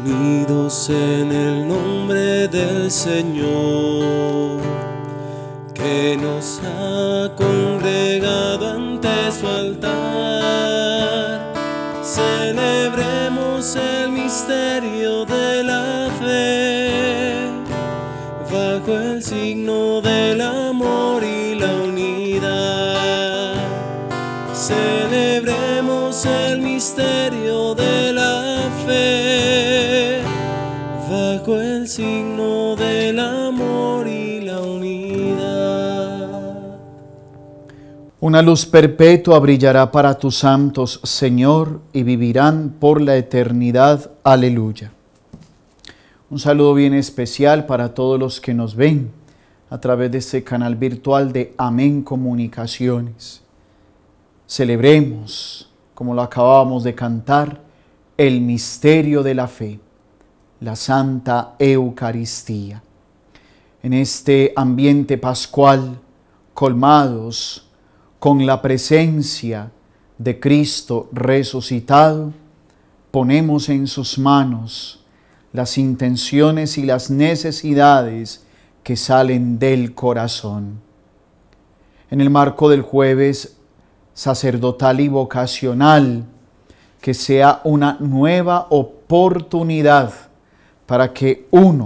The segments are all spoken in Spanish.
unidos en el nombre del Señor, que nos ha congregado ante su altar. Celebremos el misterio de la fe, bajo el signo del amor y la unidad. Celebremos el misterio de la fe, bajo el signo del amor y la unidad. Una luz perpetua brillará para tus santos, Señor, y vivirán por la eternidad. Aleluya. Un saludo bien especial para todos los que nos ven a través de este canal virtual de Amén Comunicaciones. Celebremos, como lo acabábamos de cantar, el misterio de la fe, la Santa Eucaristía. En este ambiente pascual, colmados con la presencia de Cristo resucitado, ponemos en sus manos las intenciones y las necesidades que salen del corazón. En el marco del jueves sacerdotal y vocacional, que sea una nueva oportunidad para que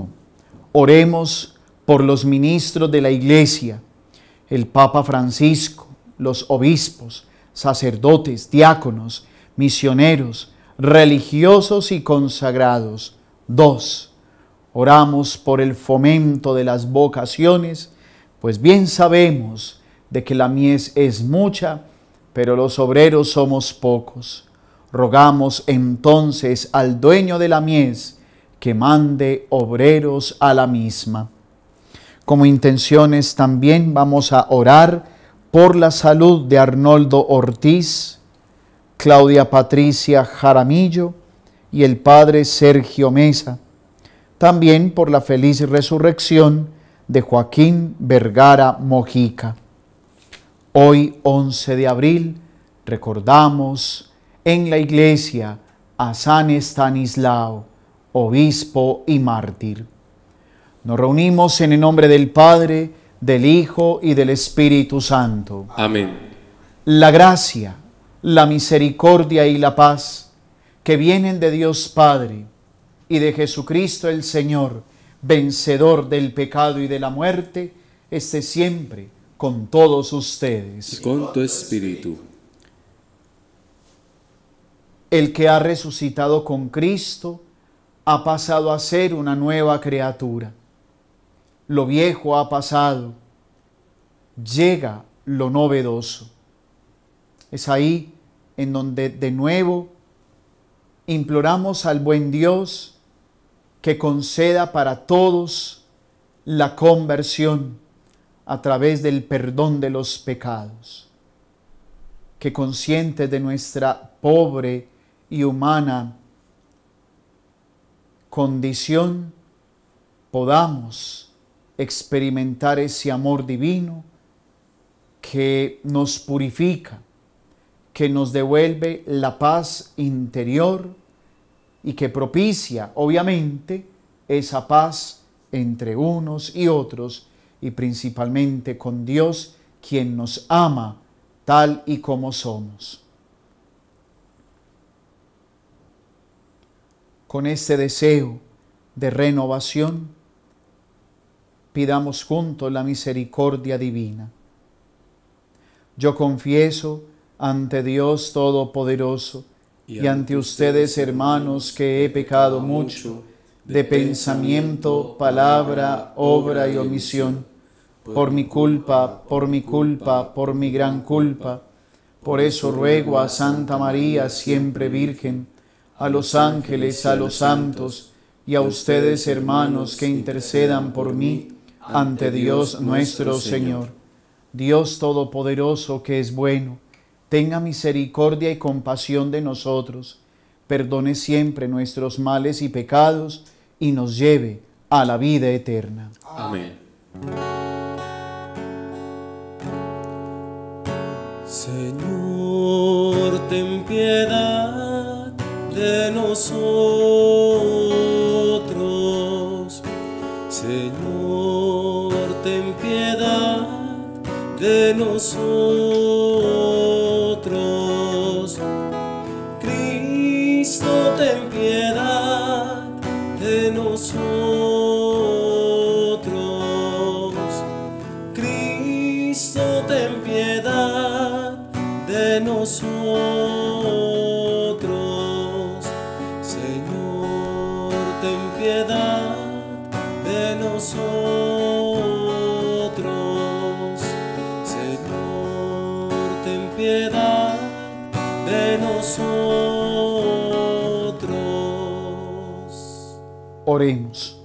oremos por los ministros de la Iglesia, el Papa Francisco, los obispos, sacerdotes, diáconos, misioneros, religiosos y consagrados. 2. Oramos por el fomento de las vocaciones, pues bien sabemos de que la mies es mucha, pero los obreros somos pocos. Rogamos entonces al dueño de la mies que mande obreros a la misma. Como intenciones también vamos a orar por la salud de Arnoldo Ortiz, Claudia Patricia Jaramillo y el Padre Sergio Mesa. También por la feliz resurrección de Joaquín Vergara Mojica. Hoy, 11 de abril, recordamos en la iglesia a San Estanislao, obispo y mártir. Nos reunimos en el nombre del Padre, del Hijo y del Espíritu Santo. Amén. La gracia, la misericordia y la paz que vienen de Dios Padre y de Jesucristo el Señor, vencedor del pecado y de la muerte, esté siempre con todos ustedes. Y con tu espíritu. El que ha resucitado con Cristo ha pasado a ser una nueva criatura. Lo viejo ha pasado, llega lo novedoso. Es ahí en donde de nuevo imploramos al buen Dios que conceda para todos la conversión a través del perdón de los pecados, que conscientes de nuestra pobre y humana condición, podamos experimentar ese amor divino que nos purifica, que nos devuelve la paz interior y que propicia, obviamente, esa paz entre unos y otros y principalmente con Dios, quien nos ama tal y como somos. Con este deseo de renovación, pidamos juntos la misericordia divina. Yo confieso ante Dios Todopoderoso y ante ustedes, hermanos, que he pecado mucho de pensamiento, palabra, obra y omisión, por mi culpa, por mi gran culpa. Por eso ruego a Santa María, siempre Virgen, a los ángeles, a los santos y a ustedes, hermanos, que intercedan por mí ante Dios nuestro Señor. Dios Todopoderoso, que es bueno, tenga misericordia y compasión de nosotros, perdone siempre nuestros males y pecados y nos lleve a la vida eterna. Amén. Señor, ten piedad de nosotros. nosotros. Cristo, ten piedad de nosotros. Cristo, ten piedad de nosotros. Señor, ten piedad de nosotros. Señor, ten piedad de nosotros. Oremos.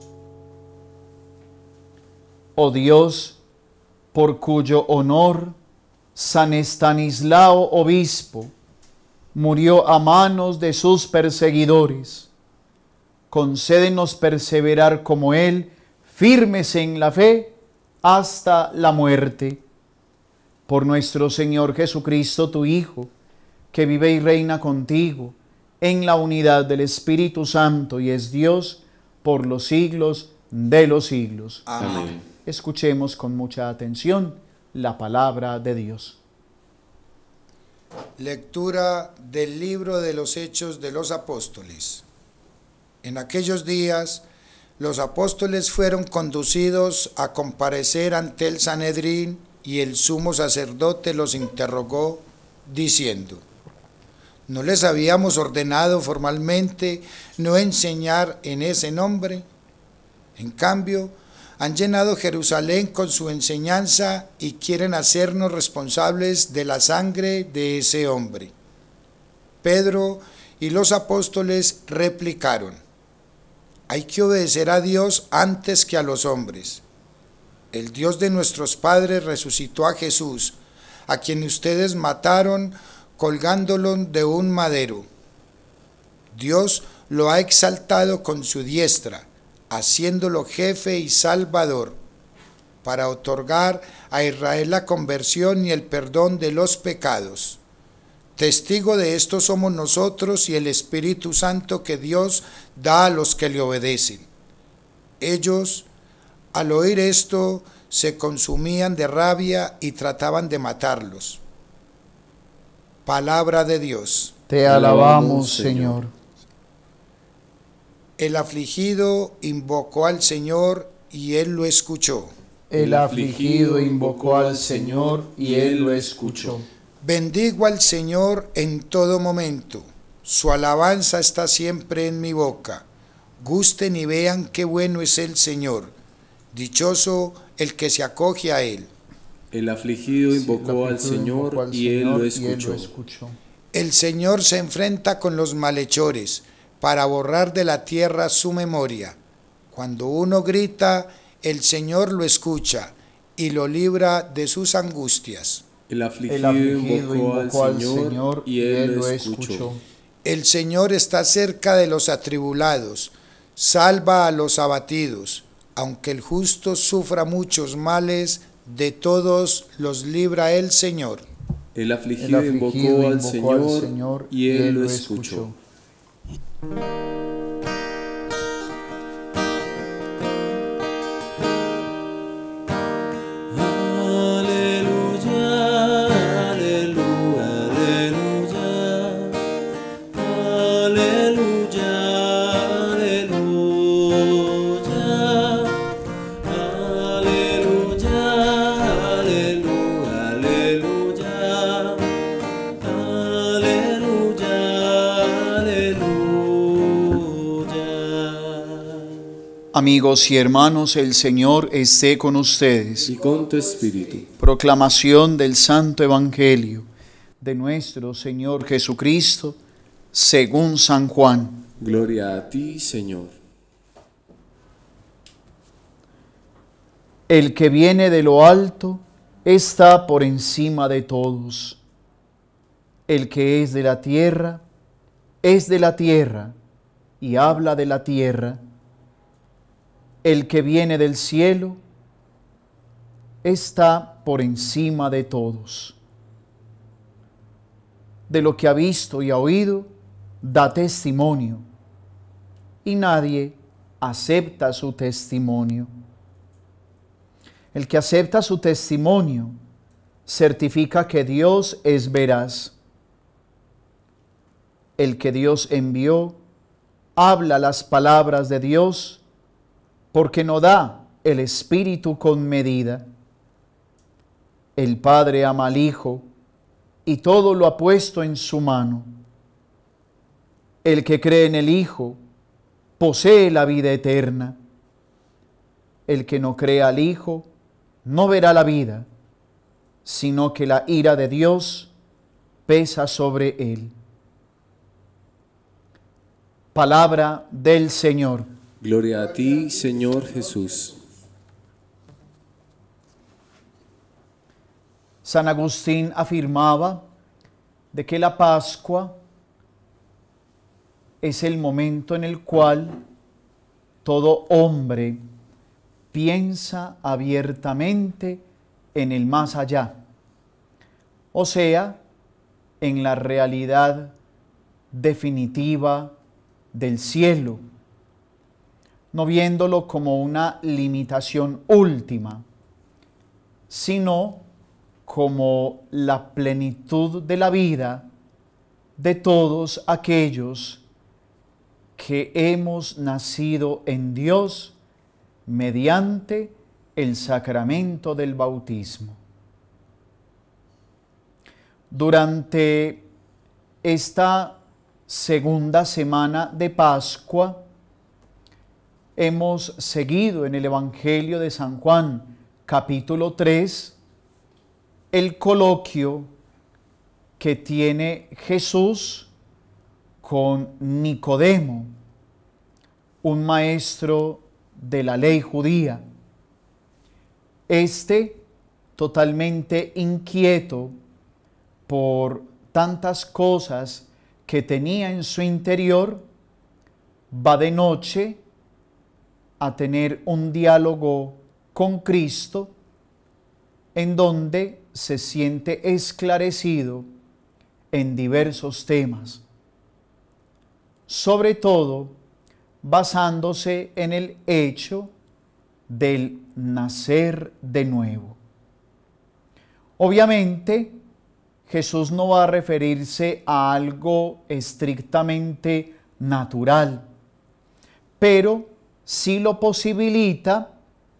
Oh Dios, por cuyo honor San Estanislao, obispo, murió a manos de sus perseguidores, concédenos perseverar como él, firmes en la fe hasta la muerte. Por nuestro Señor Jesucristo, tu Hijo, que vive y reina contigo en la unidad del Espíritu Santo y es Dios por los siglos de los siglos. Amén. Escuchemos con mucha atención la palabra de Dios. Lectura del libro de los Hechos de los Apóstoles. En aquellos días, los apóstoles fueron conducidos a comparecer ante el Sanedrín y el sumo sacerdote los interrogó diciendo: ¿no les habíamos ordenado formalmente no enseñar en ese nombre? En cambio, han llenado Jerusalén con su enseñanza y quieren hacernos responsables de la sangre de ese hombre. Pedro y los apóstoles replicaron: hay que obedecer a Dios antes que a los hombres. El Dios de nuestros padres resucitó a Jesús, a quien ustedes mataron colgándolo de un madero. Dios lo ha exaltado con su diestra, haciéndolo jefe y salvador, para otorgar a Israel la conversión y el perdón de los pecados. Testigo de esto somos nosotros y el Espíritu Santo que Dios da a los que le obedecen. Ellos, al oír esto, se consumían de rabia y trataban de matarlos. Palabra de Dios. Te alabamos, Señor. El afligido invocó al Señor y Él lo escuchó. El afligido invocó al Señor y Él lo escuchó. Bendigo al Señor en todo momento. Su alabanza está siempre en mi boca. Gusten y vean qué bueno es el Señor. Dichoso el que se acoge a Él. El afligido invocó al Señor y Él lo escuchó. El Señor se enfrenta con los malhechores para borrar de la tierra su memoria. Cuando uno grita, el Señor lo escucha y lo libra de sus angustias. El afligido invocó al Señor y Él lo escuchó. El Señor está cerca de los atribulados, salva a los abatidos. Aunque el justo sufra muchos males, de todos los libra el Señor. El afligido invocó al Señor y Él lo escuchó. Amigos y hermanos, el Señor esté con ustedes. Y con tu espíritu. Proclamación del Santo Evangelio de nuestro Señor Jesucristo, según San Juan. Gloria a ti, Señor. El que viene de lo alto está por encima de todos. El que es de la tierra y habla de la tierra. El que viene del cielo está por encima de todos. De lo que ha visto y ha oído, da testimonio, y nadie acepta su testimonio. El que acepta su testimonio certifica que Dios es veraz. El que Dios envió habla las palabras de Dios, porque no da el Espíritu con medida. El Padre ama al Hijo y todo lo ha puesto en su mano. El que cree en el Hijo posee la vida eterna. El que no cree al Hijo no verá la vida, sino que la ira de Dios pesa sobre él. Palabra del Señor. Gloria a ti, Señor Jesús. San Agustín afirmaba de que la Pascua es el momento en el cual todo hombre piensa abiertamente en el más allá, o sea, en la realidad definitiva del cielo, no viéndolo como una limitación última, sino como la plenitud de la vida de todos aquellos que hemos nacido en Dios mediante el sacramento del bautismo. Durante esta segunda semana de Pascua hemos seguido en el Evangelio de San Juan, capítulo 3, el coloquio que tiene Jesús con Nicodemo, un maestro de la ley judía. Este, totalmente inquieto por tantas cosas que tenía en su interior, va de noche a tener un diálogo con Cristo, en donde se siente esclarecido en diversos temas, sobre todo basándose en el hecho del nacer de nuevo. Obviamente, Jesús no va a referirse a algo estrictamente natural, pero sí lo posibilita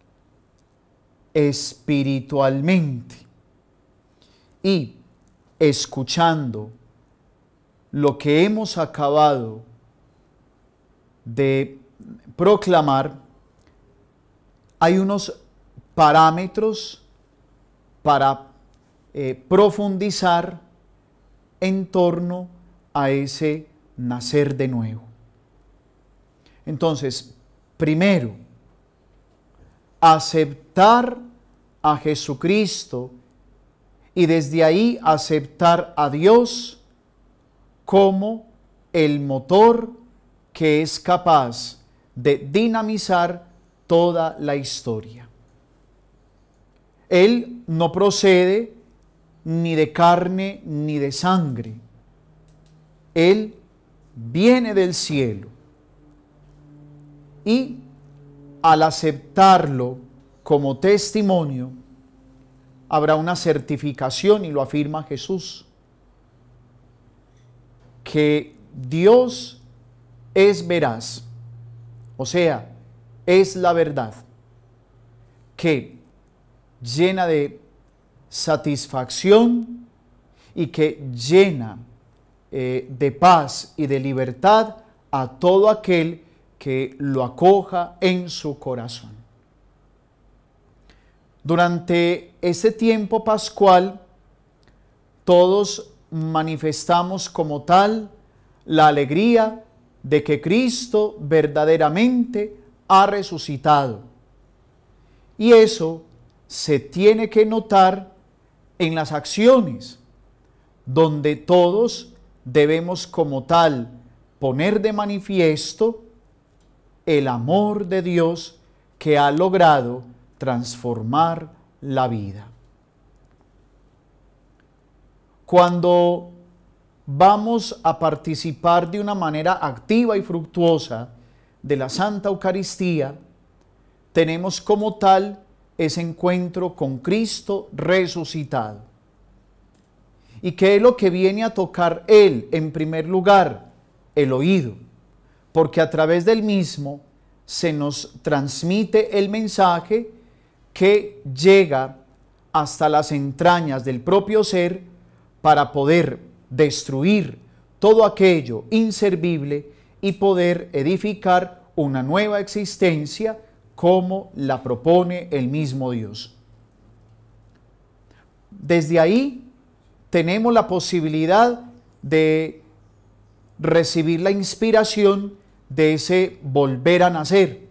espiritualmente. Y escuchando lo que hemos acabado de proclamar, hay unos parámetros para profundizar en torno a ese nacer de nuevo. Entonces, primero, aceptar a Jesucristo y desde ahí aceptar a Dios como el motor que es capaz de dinamizar toda la historia. Él no procede ni de carne ni de sangre. Él viene del cielo. Y al aceptarlo como testimonio, habrá una certificación, y lo afirma Jesús, que Dios es veraz, o sea, es la verdad, que llena de satisfacción y que llena de paz y de libertad a todo aquel que lo acoja en su corazón. Durante ese tiempo pascual, todos manifestamos como tal la alegría de que Cristo verdaderamente ha resucitado. Y eso se tiene que notar en las acciones, donde todos debemos como tal poner de manifiesto el amor de Dios que ha logrado transformar la vida. Cuando vamos a participar de una manera activa y fructuosa de la Santa Eucaristía, tenemos como tal ese encuentro con Cristo resucitado. ¿Y qué es lo que viene a tocar él? En primer lugar, el oído, porque a través del mismo se nos transmite el mensaje que llega hasta las entrañas del propio ser para poder destruir todo aquello inservible y poder edificar una nueva existencia como la propone el mismo Dios. Desde ahí tenemos la posibilidad de recibir la inspiración de ese volver a nacer,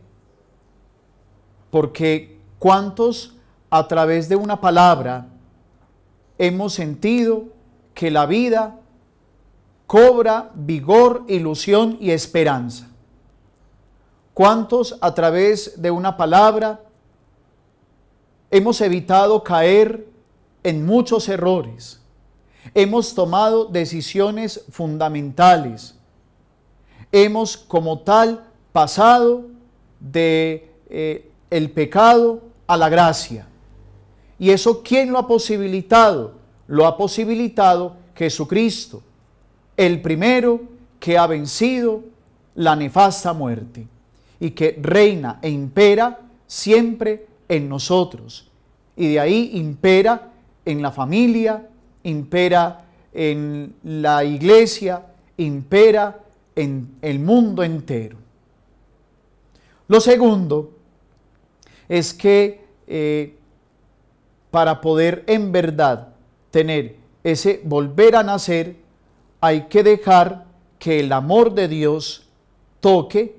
porque ¿cuántos a través de una palabra hemos sentido que la vida cobra vigor, ilusión y esperanza? ¿Cuántos a través de una palabra hemos evitado caer en muchos errores? Hemos tomado decisiones fundamentales. Hemos como tal pasado de el pecado a la gracia. ¿Y eso quién lo ha posibilitado? Lo ha posibilitado Jesucristo, el primero que ha vencido la nefasta muerte y que reina e impera siempre en nosotros. Y de ahí impera en la familia, impera en la iglesia, impera en el mundo entero. Lo segundo es que para poder en verdad tener ese volver a nacer, hay que dejar que el amor de Dios toque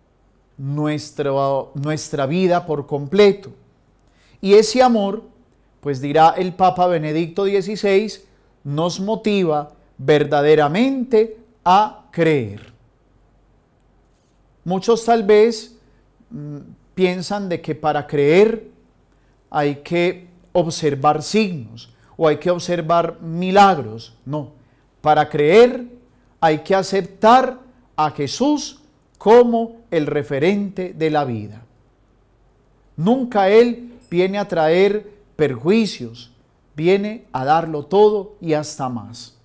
nuestra vida por completo. Y ese amor, pues dirá el Papa Benedicto XVI, nos motiva verdaderamente a creer. Muchos tal vez piensan de que para creer hay que observar signos o hay que observar milagros. No, para creer hay que aceptar a Jesús como el referente de la vida. Nunca Él viene a traer perjuicios, viene a darlo todo y hasta más.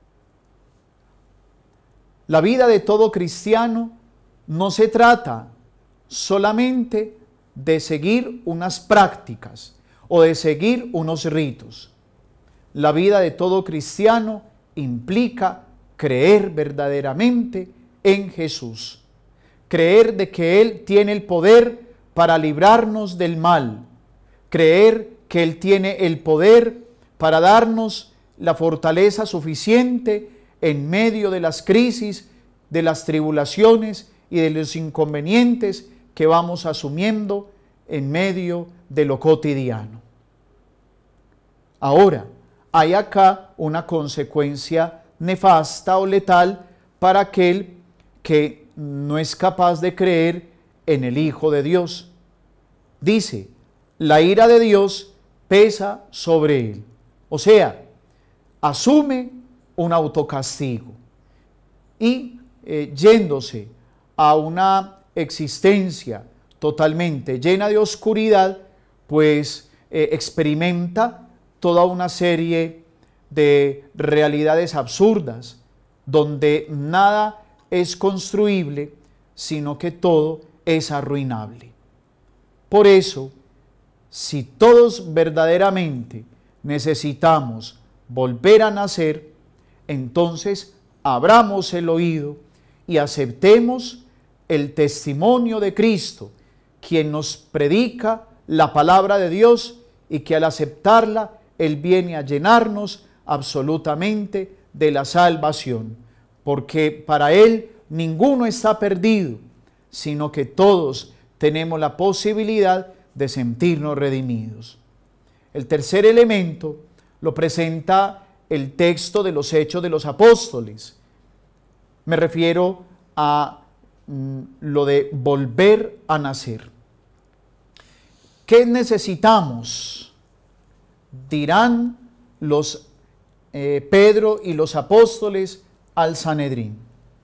La vida de todo cristiano no se trata solamente de seguir unas prácticas o de seguir unos ritos. La vida de todo cristiano implica creer verdaderamente en Jesús, creer de que Él tiene el poder para librarnos del mal, creer que Él tiene el poder para darnos la fortaleza suficiente en medio de las crisis, de las tribulaciones y de los inconvenientes que vamos asumiendo en medio de lo cotidiano. Ahora, hay acá una consecuencia nefasta o letal para aquel que no es capaz de creer en el Hijo de Dios. Dice, la ira de Dios pesa sobre él. O sea, asume un autocastigo y yéndose a una existencia totalmente llena de oscuridad, pues experimenta toda una serie de realidades absurdas, donde nada es construible, sino que todo es arruinable. Por eso, si todos verdaderamente necesitamos volver a nacer, entonces abramos el oído y aceptemos el testimonio de Cristo, quien nos predica la palabra de Dios y que al aceptarla, Él viene a llenarnos absolutamente de la salvación, porque para Él ninguno está perdido, sino que todos tenemos la posibilidad de sentirnos redimidos. El tercer elemento lo presenta el texto de los Hechos de los Apóstoles. Me refiero a lo de volver a nacer. ¿Qué necesitamos? Dirán los Pedro y los apóstoles al Sanedrín.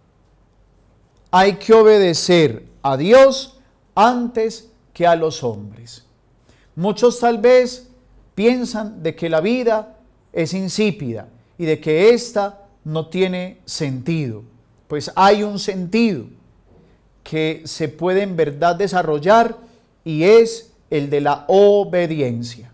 Hay que obedecer a Dios antes que a los hombres. Muchos tal vez piensan de que la vida es insípida y de que ésta no tiene sentido. Pues hay un sentido que se puede en verdad desarrollar y es el de la obediencia.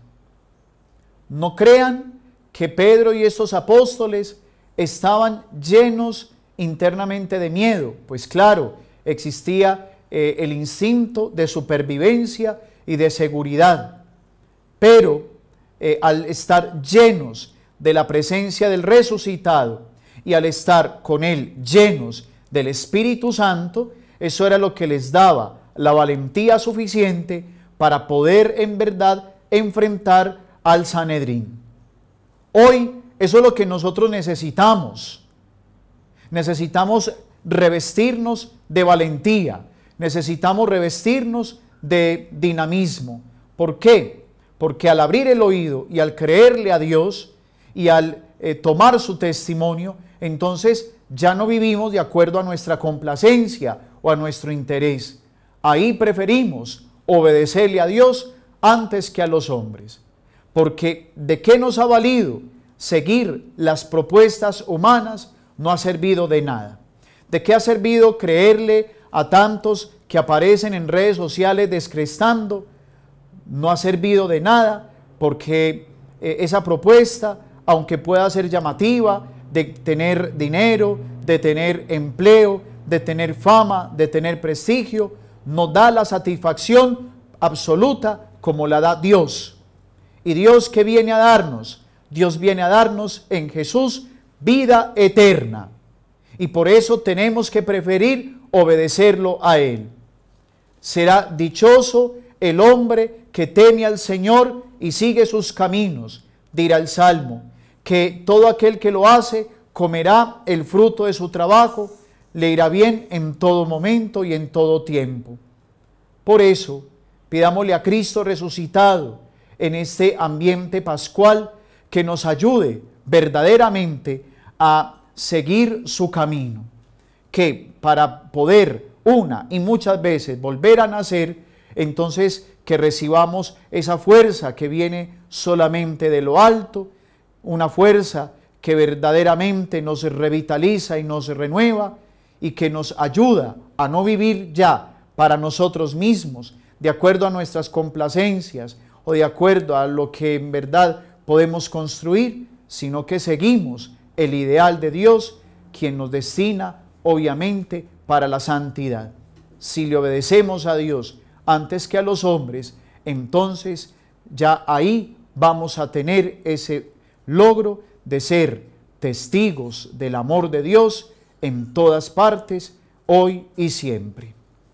No crean que Pedro y estos apóstoles estaban llenos internamente de miedo, pues claro, existía el instinto de supervivencia y de seguridad, pero al estar llenos de la presencia del resucitado y al estar con él llenos del Espíritu Santo, eso era lo que les daba la valentía suficiente para poder en verdad enfrentar al Sanedrín. Hoy eso es lo que nosotros necesitamos. Necesitamos revestirnos de valentía, necesitamos revestirnos de dinamismo. ¿Por qué? Porque al abrir el oído y al creerle a Dios y al tomar su testimonio, entonces ya no vivimos de acuerdo a nuestra complacencia o a nuestro interés. Ahí preferimos obedecerle a Dios antes que a los hombres. Porque ¿de qué nos ha valido seguir las propuestas humanas? No ha servido de nada. ¿De qué ha servido creerle a tantos que aparecen en redes sociales descrestando? No ha servido de nada, porque esa propuesta, aunque pueda ser llamativa, de tener dinero, de tener empleo, de tener fama, de tener prestigio, no da la satisfacción absoluta como la da Dios. ¿Y Dios qué viene a darnos? Dios viene a darnos en Jesús vida eterna. Y por eso tenemos que preferir obedecerlo a Él. Será dichoso el hombre que teme al Señor y sigue sus caminos, dirá el Salmo, que todo aquel que lo hace comerá el fruto de su trabajo, le irá bien en todo momento y en todo tiempo. Por eso, pidámosle a Cristo resucitado en este ambiente pascual que nos ayude verdaderamente a seguir su camino, que para poder una y muchas veces volver a nacer, entonces que recibamos esa fuerza que viene solamente de lo alto, una fuerza que verdaderamente nos revitaliza y nos renueva y que nos ayuda a no vivir ya para nosotros mismos, de acuerdo a nuestras complacencias o de acuerdo a lo que en verdad podemos construir, sino que seguimos el ideal de Dios, quien nos destina obviamente para la santidad. Si le obedecemos a Dios antes que a los hombres, entonces ya ahí vamos a tener ese logro de ser testigos del amor de Dios en todas partes, hoy y siempre.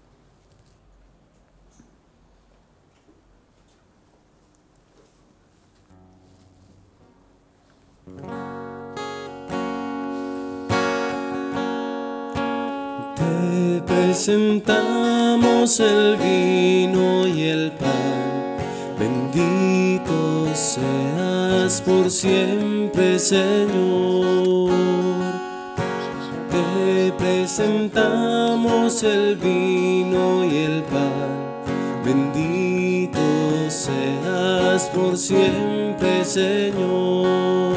Te presentamos el vino y el pan, bendito seas por siempre, Señor. Te presentamos el vino y el pan, bendito seas por siempre, Señor.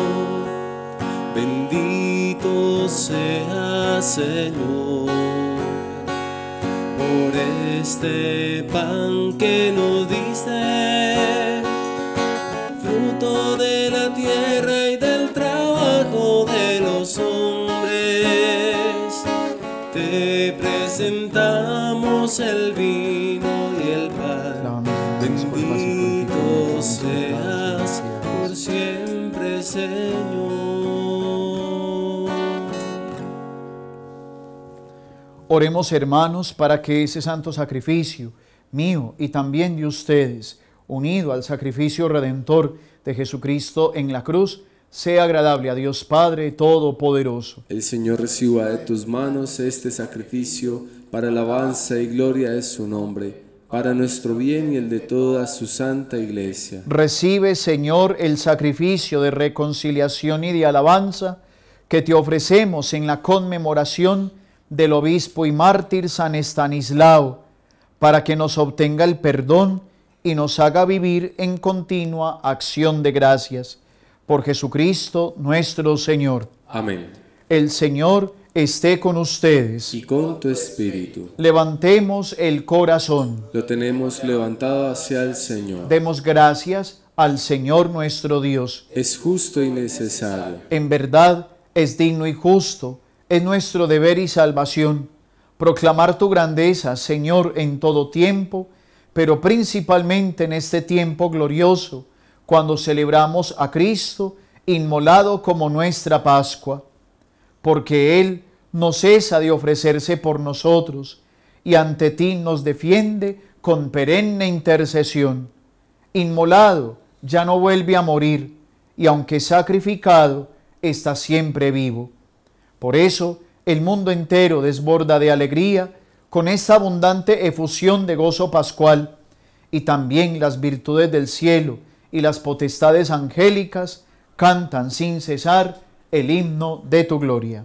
Bendito seas, Señor, por este pan que nos diste, fruto de la tierra y del trabajo de los hombres. Te presentamos el vino y el pan, bendito seas por siempre, Señor. Oremos, hermanos, para que ese santo sacrificio mío y también de ustedes, unido al sacrificio redentor de Jesucristo en la cruz, sea agradable a Dios Padre Todopoderoso. El Señor reciba de tus manos este sacrificio para alabanza y gloria de su nombre, para nuestro bien y el de toda su santa Iglesia. Recibe, Señor, el sacrificio de reconciliación y de alabanza que te ofrecemos en la conmemoración del obispo y mártir San Estanislao, para que nos obtenga el perdón y nos haga vivir en continua acción de gracias. Por Jesucristo nuestro Señor. Amén. El Señor esté con ustedes. Y con tu espíritu. Levantemos el corazón. Lo tenemos levantado hacia el Señor. Demos gracias al Señor nuestro Dios. Es justo y necesario. En verdad es digno y justo, es nuestro deber y salvación, proclamar tu grandeza, Señor, en todo tiempo, pero principalmente en este tiempo glorioso, cuando celebramos a Cristo inmolado como nuestra Pascua, porque Él no cesa de ofrecerse por nosotros y ante ti nos defiende con perenne intercesión. Inmolado, ya no vuelve a morir, y aunque sacrificado, está siempre vivo. Por eso, el mundo entero desborda de alegría con esta abundante efusión de gozo pascual, y también las virtudes del cielo y las potestades angélicas cantan sin cesar el himno de tu gloria.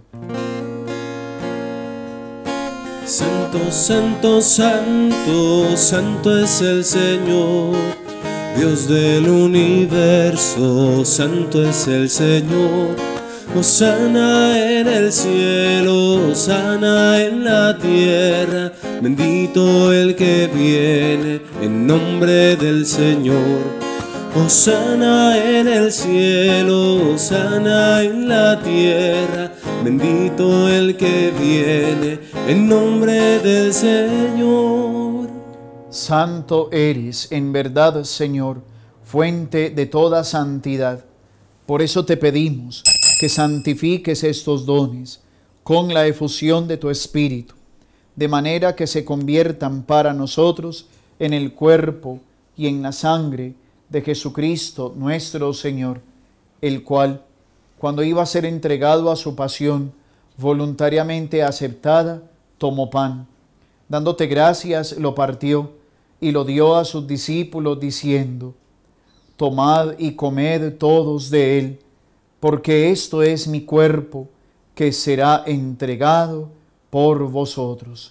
Santo, santo, santo, santo es el Señor, Dios del universo, santo es el Señor. Hosana en el cielo, hosana en la tierra, bendito el que viene en nombre del Señor. Hosana en el cielo, hosana en la tierra, bendito el que viene en nombre del Señor. Santo eres, en verdad, Señor, fuente de toda santidad. Por eso te pedimos que santifiques estos dones con la efusión de tu Espíritu, de manera que se conviertan para nosotros en el cuerpo y en la sangre de Jesucristo nuestro Señor, el cual, cuando iba a ser entregado a su pasión voluntariamente aceptada, tomó pan, dándote gracias, lo partió y lo dio a sus discípulos, diciendo: tomad y comed todos de él, porque esto es mi cuerpo, que será entregado por vosotros.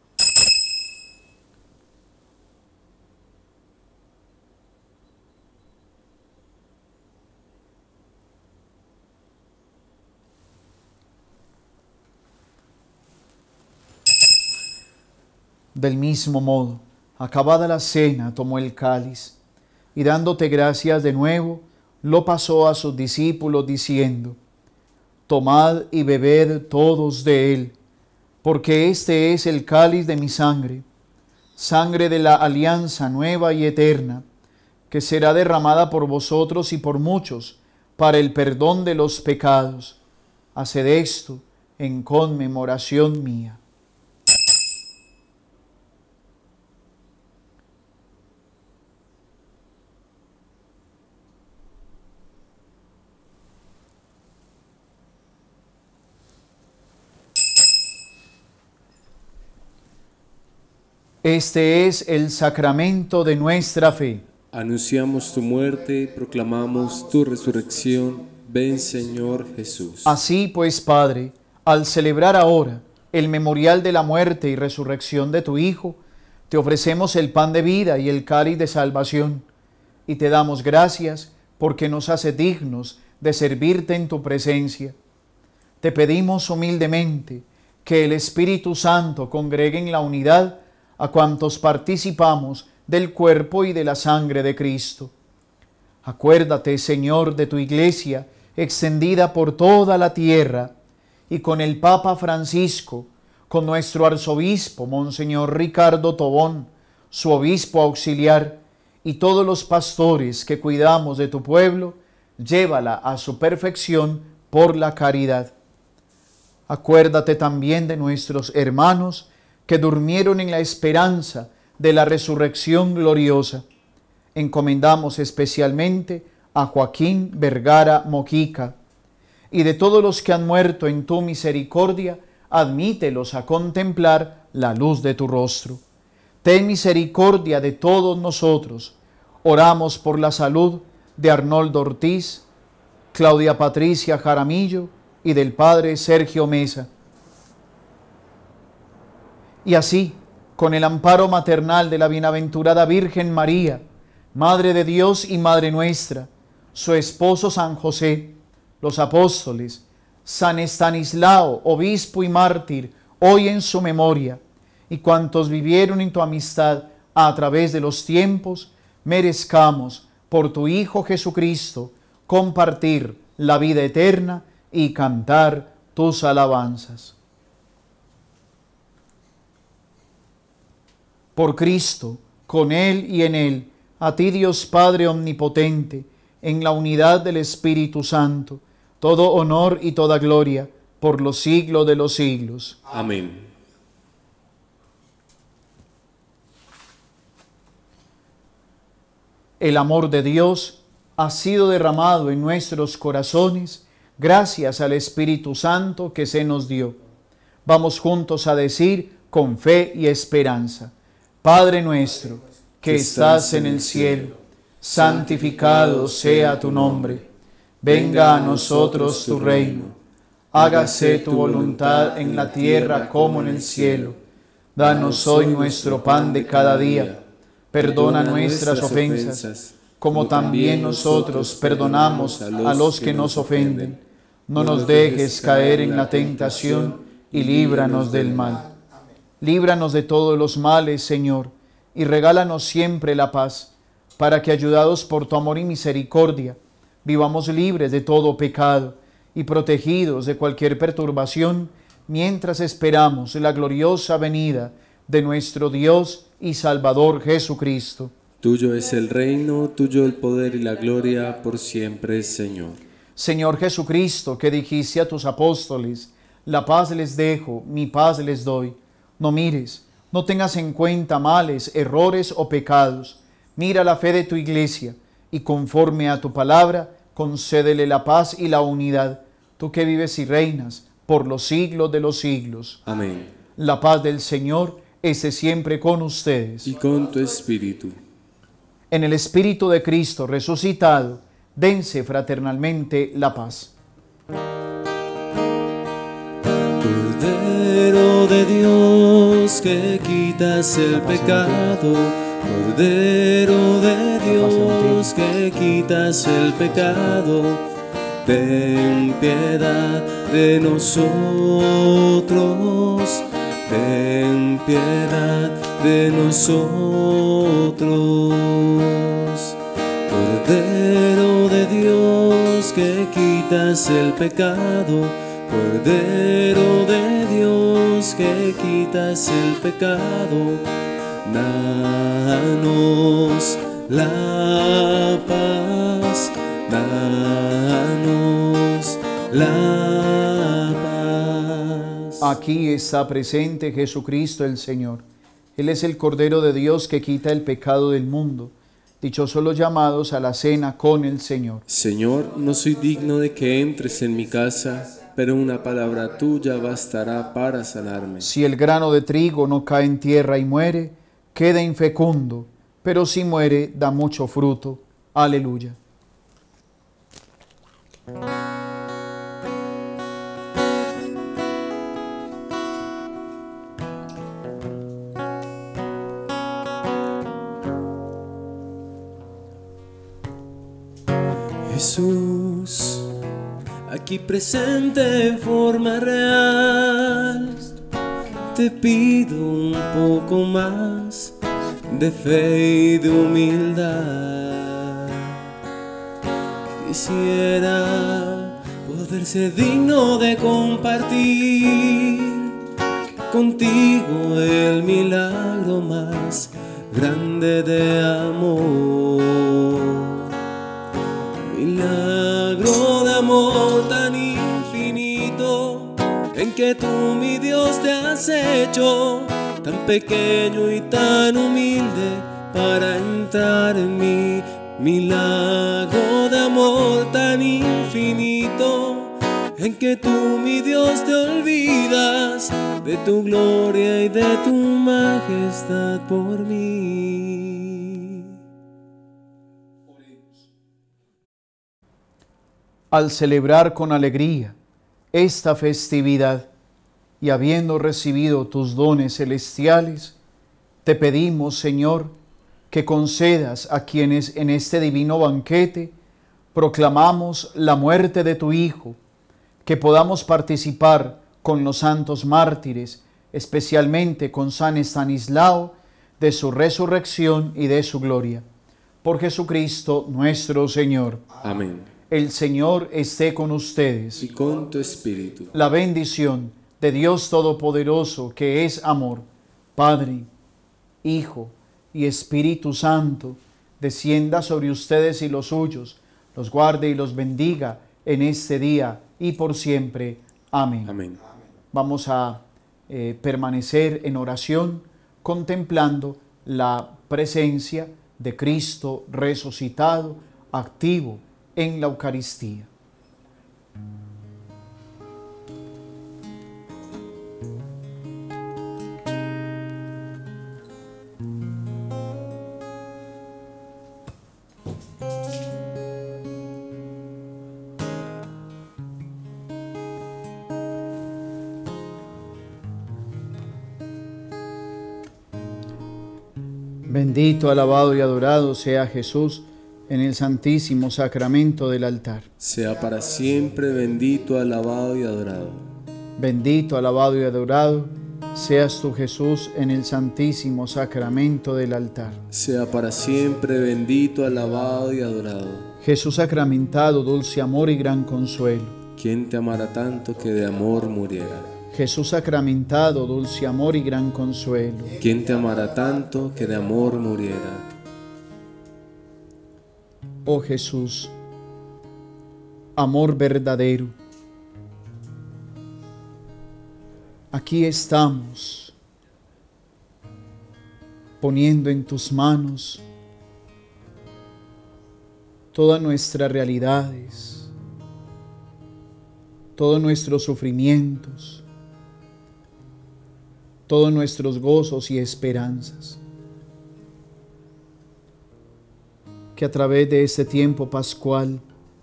Del mismo modo, acabada la cena, tomó el cáliz, y dándote gracias de nuevo, lo pasó a sus discípulos, diciendo: tomad y bebed todos de él, porque este es el cáliz de mi sangre, sangre de la alianza nueva y eterna, que será derramada por vosotros y por muchos para el perdón de los pecados. Haced esto en conmemoración mía. Este es el sacramento de nuestra fe. Anunciamos tu muerte, proclamamos tu resurrección. Ven, Señor Jesús. Así pues, Padre, al celebrar ahora el memorial de la muerte y resurrección de tu Hijo, te ofrecemos el pan de vida y el cáliz de salvación, y te damos gracias porque nos hace dignos de servirte en tu presencia. Te pedimos humildemente que el Espíritu Santo congregue en la unidad a cuantos participamos del cuerpo y de la sangre de Cristo. Acuérdate, Señor, de tu Iglesia extendida por toda la tierra, y con el Papa Francisco, con nuestro arzobispo, Monseñor Ricardo Tobón, su obispo auxiliar, y todos los pastores que cuidamos de tu pueblo, llévala a su perfección por la caridad. Acuérdate también de nuestros hermanos que durmieron en la esperanza de la resurrección gloriosa. Encomendamos especialmente a Joaquín Vergara Mojica, y de todos los que han muerto en tu misericordia, admítelos a contemplar la luz de tu rostro. Ten misericordia de todos nosotros. Oramos por la salud de Arnoldo Ortiz, Claudia Patricia Jaramillo y del Padre Sergio Mesa. Y así, con el amparo maternal de la bienaventurada Virgen María, Madre de Dios y Madre nuestra, su esposo San José, los apóstoles, San Estanislao, obispo y mártir, hoy en su memoria, y cuantos vivieron en tu amistad a través de los tiempos, merezcamos, por tu Hijo Jesucristo, compartir la vida eterna y cantar tus alabanzas. Por Cristo, con Él y en Él, a ti Dios Padre Omnipotente, en la unidad del Espíritu Santo, todo honor y toda gloria, por los siglos de los siglos. Amén. El amor de Dios ha sido derramado en nuestros corazones gracias al Espíritu Santo que se nos dio. Vamos juntos a decir con fe y esperanza: Padre nuestro, que estás en el cielo, santificado sea tu nombre. Venga a nosotros tu reino. Hágase tu voluntad en la tierra como en el cielo. Danos hoy nuestro pan de cada día. Perdona nuestras ofensas, como también nosotros perdonamos a los que nos ofenden. No nos dejes caer en la tentación y líbranos del mal. Líbranos de todos los males, Señor, y regálanos siempre la paz, para que, ayudados por tu amor y misericordia, vivamos libres de todo pecado y protegidos de cualquier perturbación, mientras esperamos la gloriosa venida de nuestro Dios y Salvador Jesucristo. Tuyo es el reino, tuyo el poder y la gloria por siempre, Señor. Señor Jesucristo, que dijiste a tus apóstoles: la paz les dejo, mi paz les doy. No mires, no tengas en cuenta males, errores o pecados. Mira la fe de tu Iglesia y conforme a tu palabra, concédele la paz y la unidad, tú que vives y reinas por los siglos de los siglos. Amén. La paz del Señor esté siempre con ustedes. Y con tu espíritu. En el Espíritu de Cristo resucitado, dense fraternalmente la paz. Cordero de Dios, que quitas el pecado. Cordero de Dios, que quitas el pecado. Ten piedad de nosotros. Ten piedad de nosotros. Cordero de Dios, que quitas el pecado. Cordero de Dios, que quitas el pecado. Danos la paz. Danos la paz. Aquí está presente Jesucristo el Señor. Él es el Cordero de Dios que quita el pecado del mundo. Dichosos los llamados a la cena con el Señor. Señor, no soy digno de que entres en mi casa, pero una palabra tuya bastará para sanarme. Si el grano de trigo no cae en tierra y muere, queda infecundo, pero si muere, da mucho fruto. Aleluya. Jesús, aquí presente en forma real, te pido un poco más de fe y de humildad. Quisiera poder ser digno de compartir contigo el milagro más grande de amor. Milagro de amor tan infinito, en que tú, mi Dios, te has hecho tan pequeño y tan humilde para entrar en mí. Milagro de amor tan infinito, en que tú, mi Dios, te olvidas de tu gloria y de tu majestad por mí. Al celebrar con alegría esta festividad y habiendo recibido tus dones celestiales, te pedimos, Señor, que concedas a quienes en este divino banquete proclamamos la muerte de tu Hijo, que podamos participar con los santos mártires, especialmente con San Estanislao, de su resurrección y de su gloria. Por Jesucristo nuestro Señor. Amén. El Señor esté con ustedes. Y con tu espíritu. La bendición de Dios Todopoderoso, que es amor, Padre, Hijo y Espíritu Santo, descienda sobre ustedes y los suyos, los guarde y los bendiga en este día y por siempre. Amén. Amén. Vamos a permanecer en oración contemplando la presencia de Cristo resucitado, activo en la Eucaristía. Bendito, alabado y adorado sea Jesús en el santísimo sacramento del altar. Sea para siempre bendito, alabado y adorado. Bendito, alabado y adorado seas tú, Jesús, en el santísimo sacramento del altar. Sea para siempre bendito, alabado y adorado. Jesús sacramentado, dulce amor y gran consuelo. ¿Quién te amará tanto que de amor muriera? Jesús sacramentado, dulce amor y gran consuelo. ¿Quién te amará tanto que de amor muriera? Oh Jesús, amor verdadero, aquí estamos poniendo en tus manos todas nuestras realidades, todos nuestros sufrimientos, todos nuestros gozos y esperanzas. Que a través de este tiempo pascual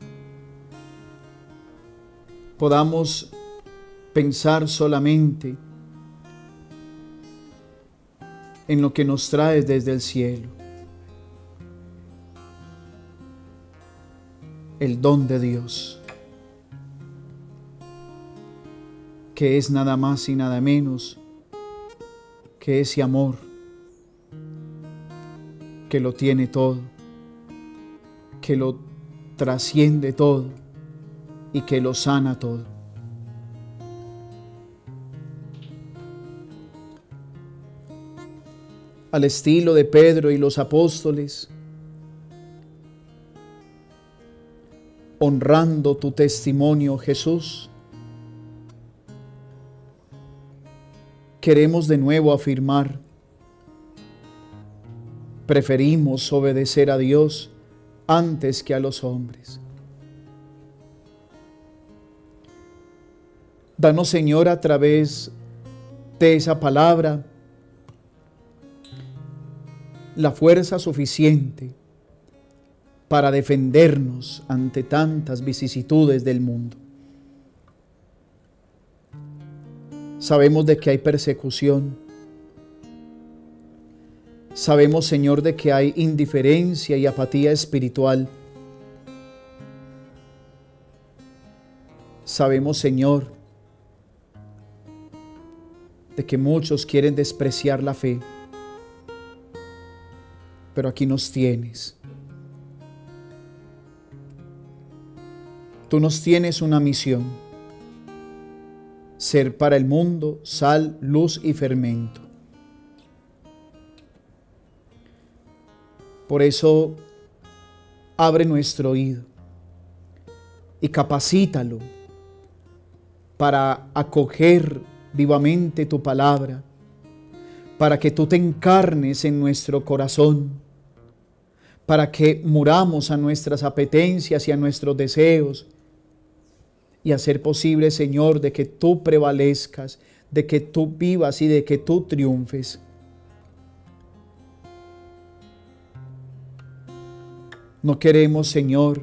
podamos pensar solamente en lo que nos traes desde el cielo, el don de Dios, que es nada más y nada menos que ese amor que lo tiene todo, que lo trasciende todo y que lo sana todo. Al estilo de Pedro y los apóstoles, honrando tu testimonio, Jesús, queremos de nuevo afirmar: preferimos obedecer a Dios antes que a los hombres. Danos, Señor, a través de esa palabra, la fuerza suficiente para defendernos ante tantas vicisitudes del mundo. Sabemos de que hay persecución. Sabemos, Señor, de que hay indiferencia y apatía espiritual. Sabemos, Señor, de que muchos quieren despreciar la fe. Pero aquí nos tienes. Tú nos tienes una misión: ser para el mundo sal, luz y fermento. Por eso, abre nuestro oído y capacítalo para acoger vivamente tu palabra, para que tú te encarnes en nuestro corazón, para que muramos a nuestras apetencias y a nuestros deseos, y hacer posible, Señor, de que tú prevalezcas, de que tú vivas y de que tú triunfes. No queremos, Señor,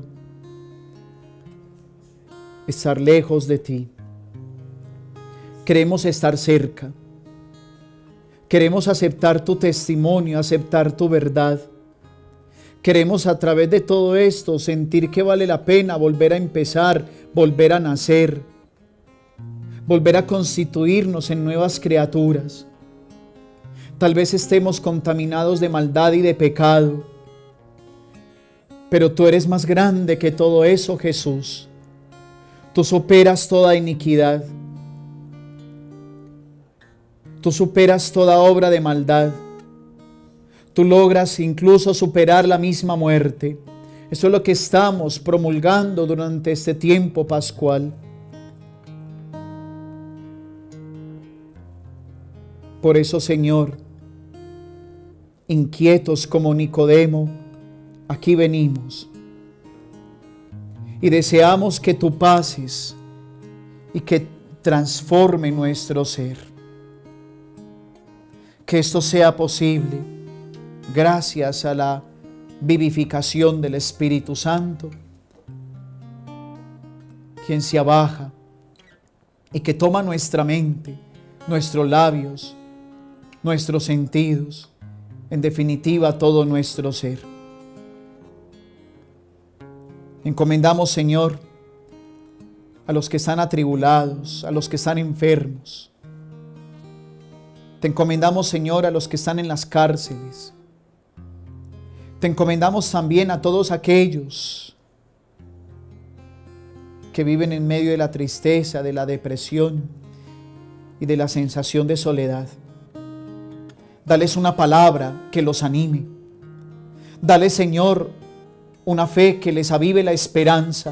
estar lejos de ti. Queremos estar cerca. Queremos aceptar tu testimonio, aceptar tu verdad. Queremos a través de todo esto sentir que vale la pena volver a empezar, volver a nacer, volver a constituirnos en nuevas criaturas. Tal vez estemos contaminados de maldad y de pecado, pero tú eres más grande que todo eso, Jesús. Tú superas toda iniquidad. Tú superas toda obra de maldad. Tú logras incluso superar la misma muerte. Eso es lo que estamos promulgando durante este tiempo pascual. Por eso, Señor, inquietos como Nicodemo, aquí venimos y deseamos que tú pases y que transforme nuestro ser. Que esto sea posible gracias a la vivificación del Espíritu Santo, quien se abaja y que toma nuestra mente, nuestros labios, nuestros sentidos, en definitiva todo nuestro ser. Encomendamos, Señor, a los que están atribulados, a los que están enfermos. Te encomendamos, Señor, a los que están en las cárceles. Te encomendamos también a todos aquellos que viven en medio de la tristeza, de la depresión y de la sensación de soledad. Dales una palabra que los anime. Dale, Señor, una fe que les avive la esperanza.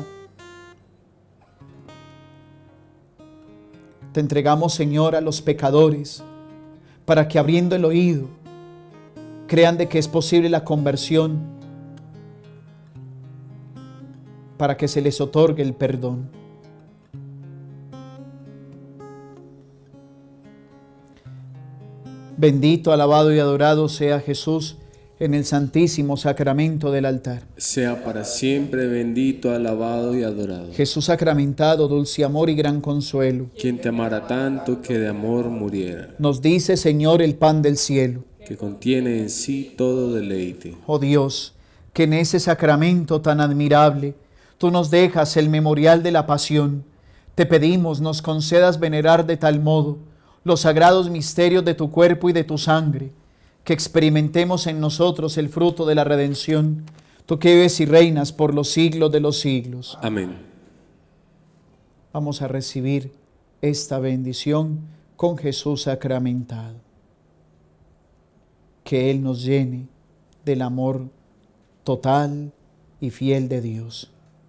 Te entregamos, Señor, a los pecadores, para que abriendo el oído, crean de que es posible la conversión, para que se les otorgue el perdón. Bendito, alabado y adorado sea Jesús en el santísimo sacramento del altar. Sea para siempre bendito, alabado y adorado. Jesús sacramentado, dulce amor y gran consuelo, Quien te amara tanto que de amor muriera, nos dice, Señor, el pan del cielo. que contiene en sí todo deleite. Oh Dios, que en ese sacramento tan admirable tú nos dejas el memorial de la pasión. Te pedimos nos concedas venerar de tal modo los sagrados misterios de tu cuerpo y de tu sangre, que experimentemos en nosotros el fruto de la redención, tú que vives y reinas por los siglos de los siglos. Amén. Vamos a recibir esta bendición con Jesús sacramentado. Que Él nos llene del amor total y fiel de Dios.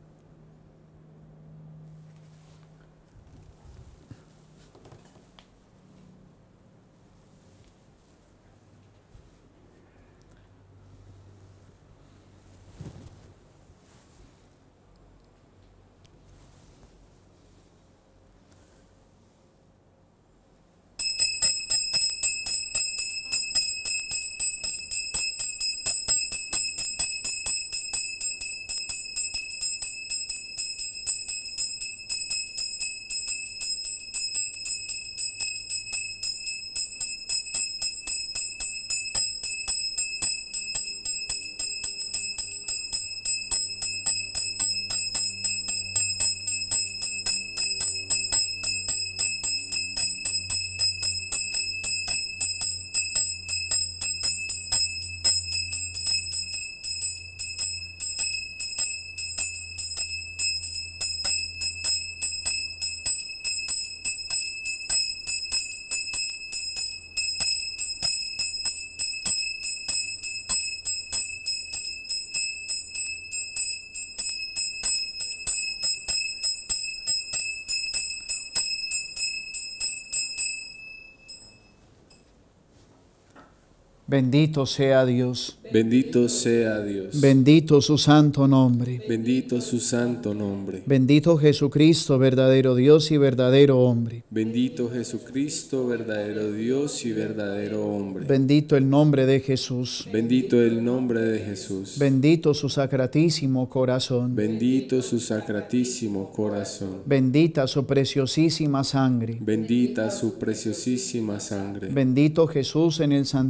Bendito sea Dios. Bendito sea Dios. Bendito su santo nombre. Bendito su santo nombre. Bendito Jesucristo, verdadero Dios y verdadero hombre. Bendito Jesucristo, verdadero Dios y verdadero hombre. Bendito el nombre de Jesús. Bendito el nombre de Jesús. Bendito su sacratísimo corazón. Bendito su sacratísimo corazón. Bendita su preciosísima sangre. Bendita su preciosísima sangre. Bendito Jesús en el santísimo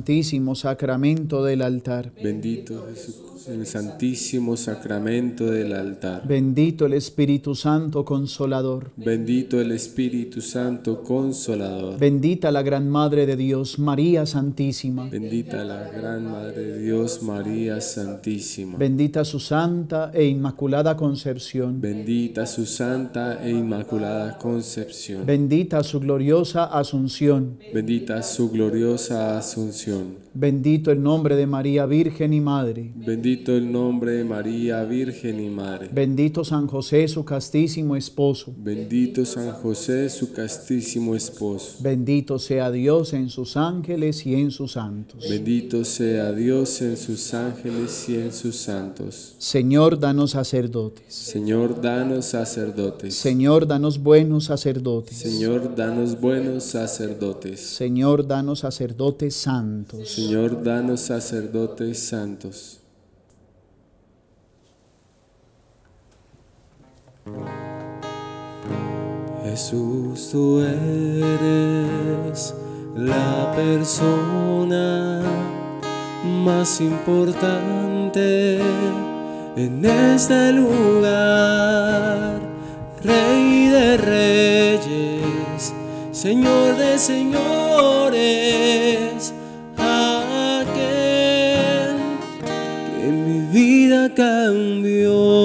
santísimo sacramento del altar. Bendito Jesús, el santísimo sacramento del altar. Bendito el Espíritu Santo Consolador. Bendito el Espíritu Santo Consolador. Bendita la Gran Madre de Dios, María Santísima. Bendita la Gran Madre de Dios, María Santísima. Bendita su santa e inmaculada concepción. Bendita su santa e inmaculada concepción. Bendita su gloriosa asunción. Bendita su gloriosa asunción. Bendito el nombre de María Virgen y Madre. Bendito el nombre de María Virgen y Madre. Bendito San José, su castísimo esposo. Bendito San José, su castísimo esposo. Bendito sea Dios en sus ángeles y en sus santos. Bendito sea Dios en sus ángeles y en sus santos. Señor, danos sacerdotes. Señor, danos sacerdotes. Señor, danos buenos sacerdotes. Señor, danos buenos sacerdotes. Señor, danos sacerdotes santos. Señor, danos sacerdotes santos. Jesús, tú eres la persona más importante en este lugar, Rey de reyes, Señor de señores, aquel que mi vida cambió.